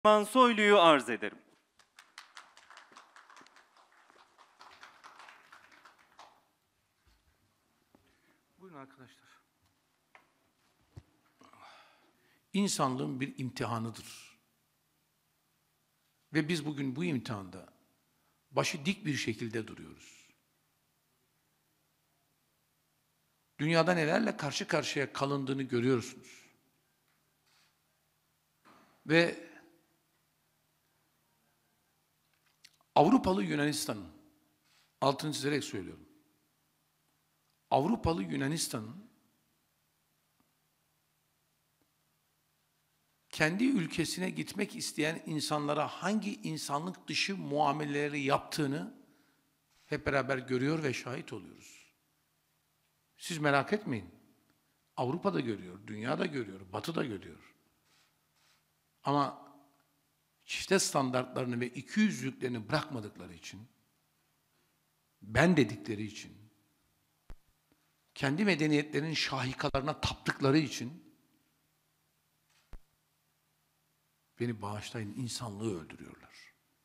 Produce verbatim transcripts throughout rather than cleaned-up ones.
Süleyman Soylu'yu arz ederim. Buyurun arkadaşlar. İnsanlığın bir imtihanıdır. Ve biz bugün bu imtihanda başı dik bir şekilde duruyoruz. Dünyada nelerle karşı karşıya kalındığını görüyorsunuz. Ve Avrupalı Yunanistan'ın, altını çizerek söylüyorum, Avrupalı Yunanistan'ın kendi ülkesine gitmek isteyen insanlara hangi insanlık dışı muameleleri yaptığını hep beraber görüyor ve şahit oluyoruz. Siz merak etmeyin. Avrupa da görüyor, dünya da görüyor, Batı da görüyor. Ama çifte standartlarını ve ikiyüzlülüklerini bırakmadıkları için, ben dedikleri için, kendi medeniyetlerinin şahikalarına taptıkları için, beni bağışlayın, insanlığı öldürüyorlar.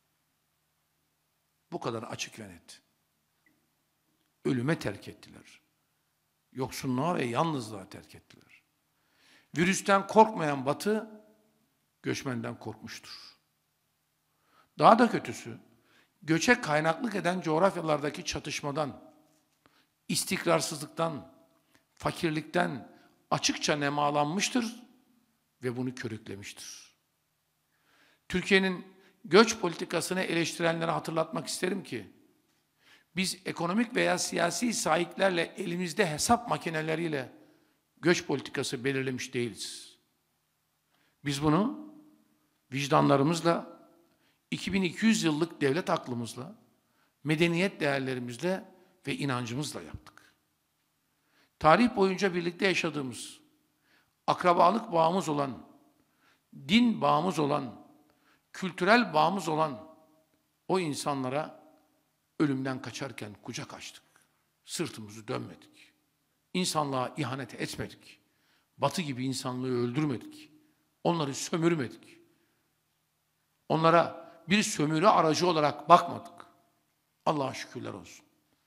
Bu kadar açık ve net. Ölüme terk ettiler. Yoksunluğa ve yalnızlığa terk ettiler. Virüsten korkmayan Batı, göçmenden korkmuştur. Daha da kötüsü, göçe kaynaklık eden coğrafyalardaki çatışmadan, istikrarsızlıktan, fakirlikten açıkça nemalanmıştır ve bunu körüklemiştir. Türkiye'nin göç politikasını eleştirenlere hatırlatmak isterim ki, biz ekonomik veya siyasi sahiplerle elimizde hesap makineleriyle göç politikası belirlemiş değiliz. Biz bunu vicdanlarımızla, iki bin iki yüz yıllık devlet aklımızla, medeniyet değerlerimizle ve inancımızla yaptık. Tarih boyunca birlikte yaşadığımız, akrabalık bağımız olan, din bağımız olan, kültürel bağımız olan o insanlara ölümden kaçarken kucak açtık. Sırtımızı dönmedik. İnsanlığa ihanet etmedik. Batı gibi insanlığı öldürmedik. Onları sömürmedik. Onlara bir sömürü aracı olarak bakmadık. Allah'a şükürler olsun.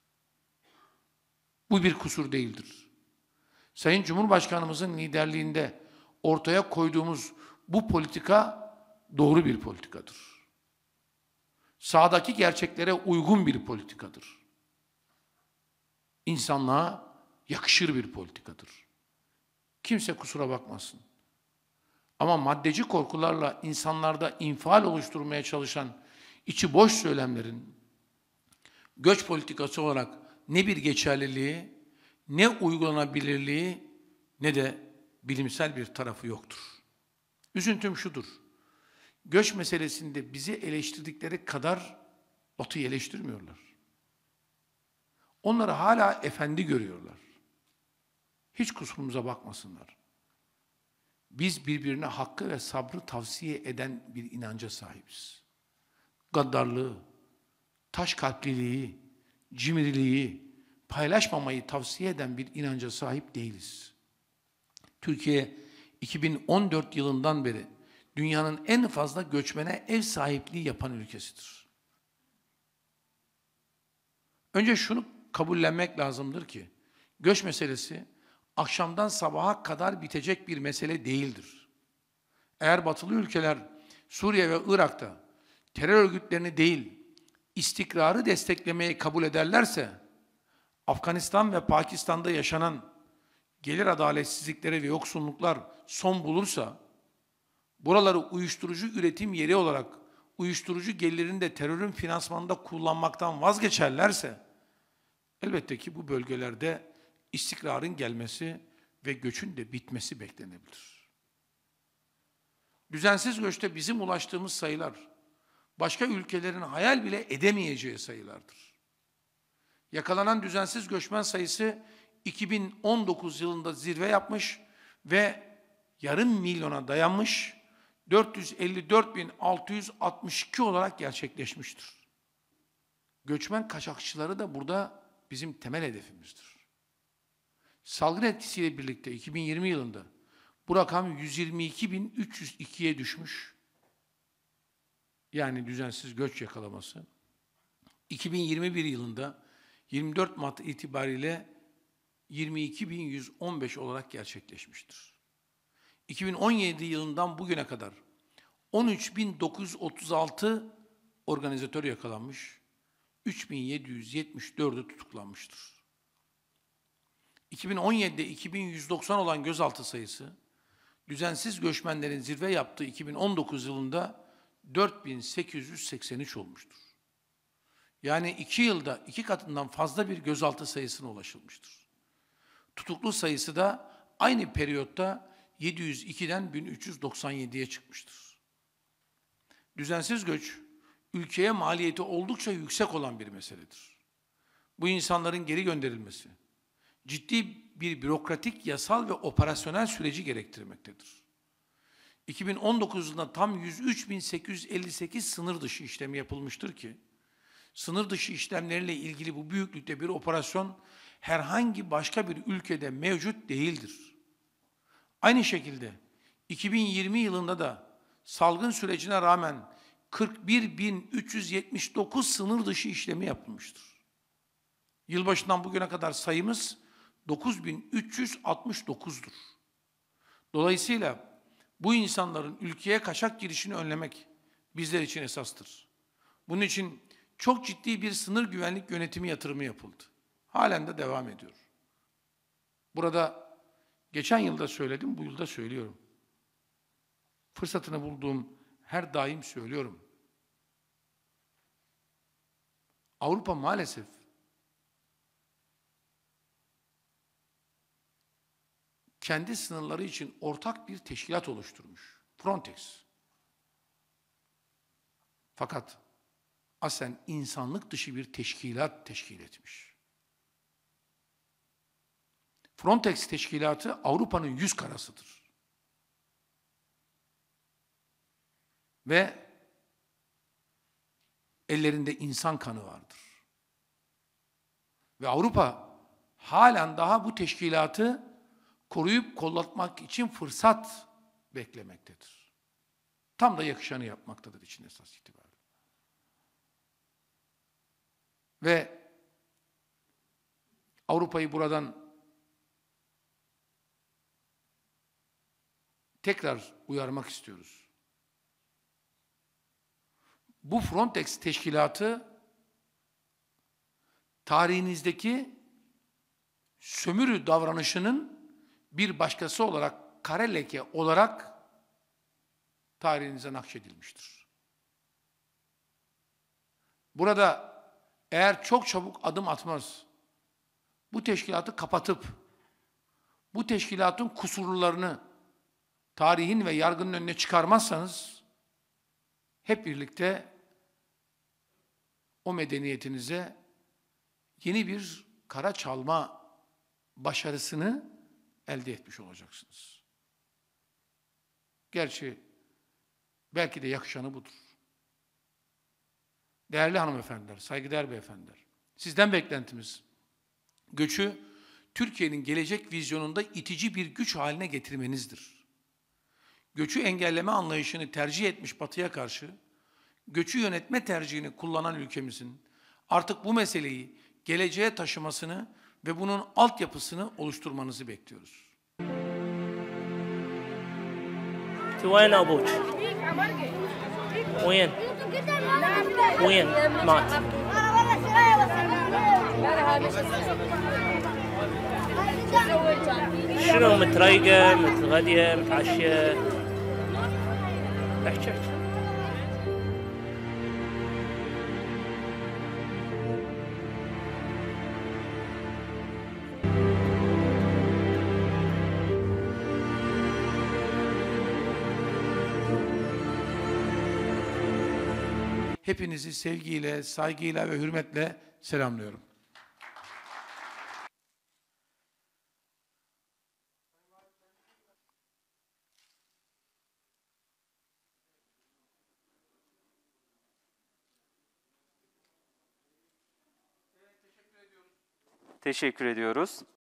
Bu bir kusur değildir. Sayın Cumhurbaşkanımızın liderliğinde ortaya koyduğumuz bu politika doğru bir politikadır. Sahadaki gerçeklere uygun bir politikadır. İnsanlığa yakışır bir politikadır. Kimse kusura bakmasın. Ama maddeci korkularla insanlarda infial oluşturmaya çalışan içi boş söylemlerin göç politikası olarak ne bir geçerliliği, ne uygulanabilirliği, ne de bilimsel bir tarafı yoktur. Üzüntüm şudur. Göç meselesinde bizi eleştirdikleri kadar Batı'yı eleştirmiyorlar. Onları hala efendi görüyorlar. Hiç kusurumuza bakmasınlar. Biz birbirine hakkı ve sabrı tavsiye eden bir inanca sahibiz. Gaddarlığı, taş kalpliliği, cimriliği, paylaşmamayı tavsiye eden bir inanca sahip değiliz. Türkiye iki bin on dört yılından beri dünyanın en fazla göçmene ev sahipliği yapan ülkesidir. Önce şunu kabullenmek lazımdır ki, göç meselesi akşamdan sabaha kadar bitecek bir mesele değildir. Eğer batılı ülkeler Suriye ve Irak'ta terör örgütlerini değil, istikrarı desteklemeyi kabul ederlerse, Afganistan ve Pakistan'da yaşanan gelir adaletsizlikleri ve yoksulluklar son bulursa, buraları uyuşturucu üretim yeri olarak uyuşturucu gelirini de terörün finansmanında kullanmaktan vazgeçerlerse, elbette ki bu bölgelerde istikrarın gelmesi ve göçün de bitmesi beklenebilir. Düzensiz göçte bizim ulaştığımız sayılar, başka ülkelerin hayal bile edemeyeceği sayılardır. Yakalanan düzensiz göçmen sayısı iki bin on dokuz yılında zirve yapmış ve yarım milyona dayanmış, dört yüz elli dört bin altı yüz altmış iki olarak gerçekleşmiştir. Göçmen kaçakçıları da burada bizim temel hedefimizdir. Salgın etkisiyle birlikte iki bin yirmi yılında bu rakam yüz yirmi iki bin üç yüz ikiye düşmüş. yani düzensiz göç yakalaması iki bin yirmi bir yılında yirmi dört Mart itibariyle yirmi iki bin yüz on beş olarak gerçekleşmiştir. iki bin on yedi yılından bugüne kadar on üç bin dokuz yüz otuz altı organizatör yakalanmış, üç bin yedi yüz yetmiş dördü tutuklanmıştır. iki bin on yedide iki bin yüz doksan olan gözaltı sayısı, düzensiz göçmenlerin zirve yaptığı iki bin on dokuz yılında dört bin sekiz yüz seksen üç olmuştur. Yani iki yılda iki katından fazla bir gözaltı sayısına ulaşılmıştır. Tutuklu sayısı da aynı periyotta yedi yüz ikiden bin üç yüz doksan yediye çıkmıştır. Düzensiz göç, ülkeye maliyeti oldukça yüksek olan bir meseledir. Bu insanların geri gönderilmesi, ciddi bir bürokratik, yasal ve operasyonel süreci gerektirmektedir. iki bin on dokuz yılında tam yüz üç bin sekiz yüz elli sekiz sınır dışı işlemi yapılmıştır ki, sınır dışı işlemlerle ilgili bu büyüklükte bir operasyon herhangi başka bir ülkede mevcut değildir. Aynı şekilde iki bin yirmi yılında da salgın sürecine rağmen kırk bir bin üç yüz yetmiş dokuz sınır dışı işlemi yapılmıştır. Yılbaşından bugüne kadar sayımız dokuz bin üç yüz altmış dokuz'dur. Dolayısıyla bu insanların ülkeye kaçak girişini önlemek bizler için esastır. Bunun için çok ciddi bir sınır güvenlik yönetimi yatırımı yapıldı. Halen de devam ediyor. Burada geçen yılda söyledim, bu yılda söylüyorum. Fırsatını bulduğum her daim söylüyorum. Avrupa maalesef kendi sınırları için ortak bir teşkilat oluşturmuş. Frontex. Fakat aslen insanlık dışı bir teşkilat teşkil etmiş. Frontex teşkilatı Avrupa'nın yüz karasıdır. Ve ellerinde insan kanı vardır. Ve Avrupa halen daha bu teşkilatı koruyup kollatmak için fırsat beklemektedir. Tam da yakışanı yapmaktadır için esas itibariyle. Ve Avrupa'yı buradan tekrar uyarmak istiyoruz. Bu Frontex teşkilatı tarihinizdeki sömürü davranışının bir başkası olarak, kara leke olarak tarihinize nakşedilmiştir. Burada eğer çok çabuk adım atmaz, bu teşkilatı kapatıp, bu teşkilatın kusurlarını tarihin ve yargının önüne çıkarmazsanız, hep birlikte o medeniyetinize yeni bir kara çalma başarısını elde etmiş olacaksınız. Gerçi belki de yakışanı budur. Değerli hanımefendiler, saygıdeğer beyefendiler, sizden beklentimiz göçü Türkiye'nin gelecek vizyonunda itici bir güç haline getirmenizdir. Göçü engelleme anlayışını tercih etmiş Batı'ya karşı, göçü yönetme tercihini kullanan ülkemizin artık bu meseleyi geleceğe taşımasını ve bunun altyapısını oluşturmanızı bekliyoruz. وين أبوك؟ وين؟ وين مات؟ شنو متريقة متغدية متعشية؟ احكي احكي. Hepinizi sevgiyle, saygıyla ve hürmetle selamlıyorum. Teşekkür ediyoruz.